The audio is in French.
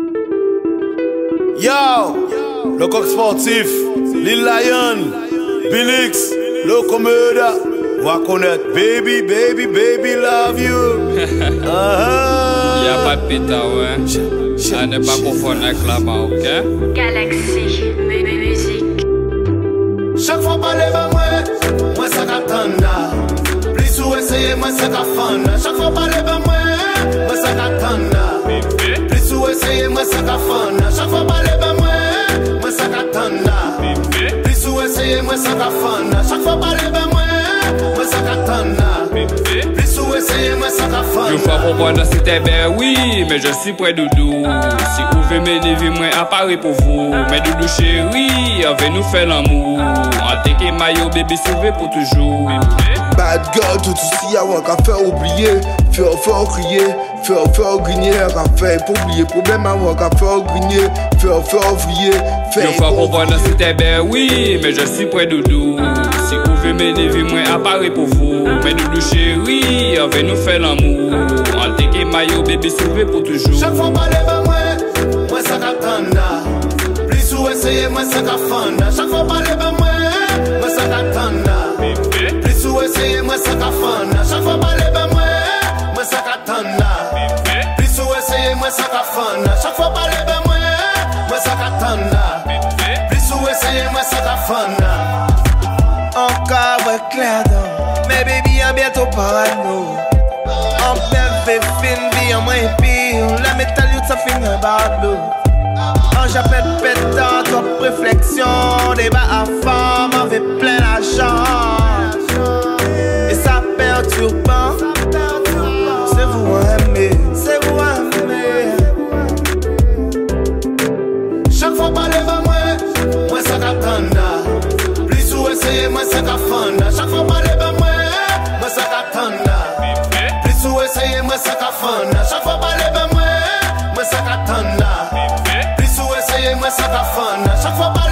Yo, le coq sportif, Lil Lion, Bilix, Locomoda, va connaître baby, baby, baby, love you. Y'a pas de pita, ouais. À ne pas confondre avec là-bas, ok? Galaxy, musique. Chaque fois parler de moi ça qu'attendre. Plus ou essayer, moi ça qu'attendre. Chaque fois parler de moi ça qu'attendre. Plus ou essayer, moi ça qu'attendre. Chaque fois parler de moi ça qu'attendre. Plus ou essayer, moi ça qu'attendre. Chaque fois parler de moi ça qu'attendre. Plus ou essayer, moi ça qu'attendre. Je crois comprendre c'était bien, oui, mais je suis près doudou. Si vous voulez m'élever, moi à Paris pour vous. Mais doudou chéri, on va nous faire l'amour. On take maillot, bébé sauvé pour toujours. Bad girl, tout ici, avant qu'à faire oublier, faire crier, faire grigner, qu'à faire pour oublier, problème avant qu'à faire grigner, faire vriller, faire. Je crois comprendre c'était bien, oui, mais je suis près doudou. Si vous voulez m'élever, moi à Paris pour vous. Mais doudou chéri, on va nous faire l'amour. On take maillot, bébé sauvé pour toujours. Chaque fois parler de moi ça qu'attendre. Plus ou essayer, moi ça qu'attendre. Chaque fois parler de moi ça qu'attendre. Plus ou essayer, moi ça qu'attendre. Chaque fois parler de moi ça qu'attendre. Plus ou essayer, moi ça qu'attendre. Chaque fois parler de moi ça qu'attendre. Plus ou essayer, moi ça qu'attendre. Encore ouais clair dans mais baby en bientôt parano. En belle fin vie en moins pire. La métal you ça fin un bardo. En j'appelle pétant top réflexion. Débat à femme avec plein d'argent. Et ça perturbant. C'est vous aimer, c'est vous aimer. Chaque fois parler de moi ça qu'attendre. Plus ou essayer, moi ça qu'attendre. Chaque fois parler de moi ça qu'attendre. Plus ou essayer, moi ça qu'attendre. Chaque fois parler de moi ça qu'attendre. Plus ou essayer, moi ça qu'attendre. Chaque fois